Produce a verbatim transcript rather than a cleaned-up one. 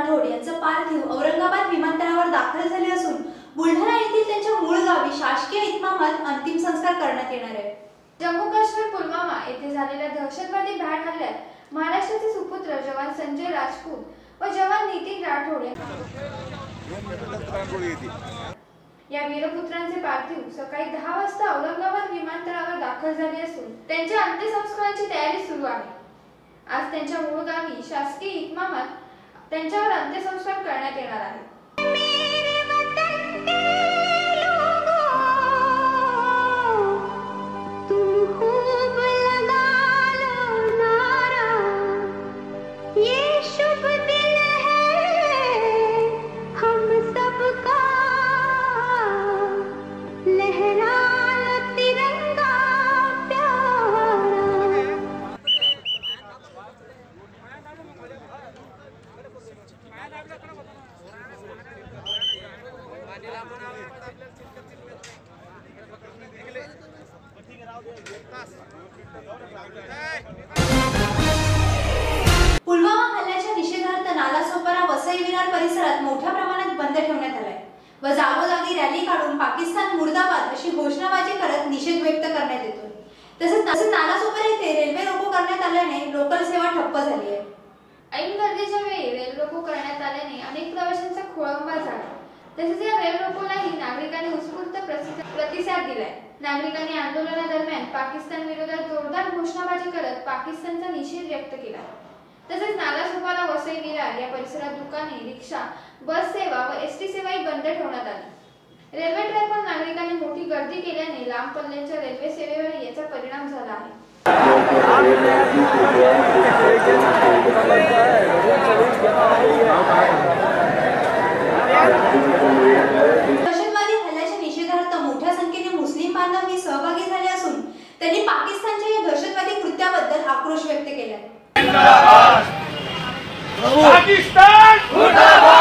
राठोड यांचं पार्थिव औरंगाबाद विमानतळावर दाखल झाले असून बुलढाणा येथील त्यांच्या मूळ गावी शासकीय इतमामात अंतिम संस्कार करण्यात येणार आहे। जम्मू काश्मीर पुलवामा येथे झालेल्या दहशतवादी भ्याड हल्ल्यात महाराष्ट्राचे सुपुत्र जवान संजय राजपूत व जवान नितीन राठोड या वीरपुत्रांचे पार्थिव सकाळी दहा वाजता औरंगाबाद विमानतळावर दाखल झाले असून त्यांच्या अंत्यसंस्काराची तयारी सुरू आहे। आज त्यांच्या मूळ गावी शासकीय इतमामात त्यांच्यावर अंत्यसंस्कार करण्यात येणार आहे। पुलवामा हल्ल्याच्या निषेधार्थ नालासोपारा वसई विरार परिसरात मोठ्या प्रमाणात बंद ठेवण्यात आलाय व जागोजागी रॅली काढून पाकिस्तान मुर्दाबाद अशी घोषणाबाजी करत निषेध व्यक्त करण्यात येतो। तसेच नालासोपारा येथे रेल्वे रोको करण्यात आल्याने लोकल सेवा ठप्प झाली आहे। ऐन गर्दीच्या वेळी रेल रोको करण्यात आल्याने अनेक प्रवाशांचा खोळंबा झाला। तसेच या रेल रोकोलाही नागरिकांनी उत्स्फूर्त प्रतिसाद दिलाय। नागरिकांनी आंदोलनादरम्यान पाकिस्तान विरोधात जोरदार घोषणाबाजी करत पाकिस्तानचा निषेध व्यक्त केला। तसेच नालासोपारा वसई विरार या परिसरात दुकाने, रिक्षा, बस सेवा व एसटी सेवाही बंद ठेवण्यात आली। रेल्वे ट्रॅकवर नागरिकांनी मोठी गर्दी केल्याने लांब पल्ल्याच्या रेल्वे सेवेवर याचा परिणाम झाला आहे। दहशतवादी हल्ल्याच्या निषेधार्थ मोठ्या संख्येने मुस्लिम बांधव सहभागी झाले असून त्यांनी पाकिस्तानच्या या दहशतवादी कृत्याबद्दल आक्रोश व्यक्त केला आहे। पाकिस्तान मुर्दाबाद।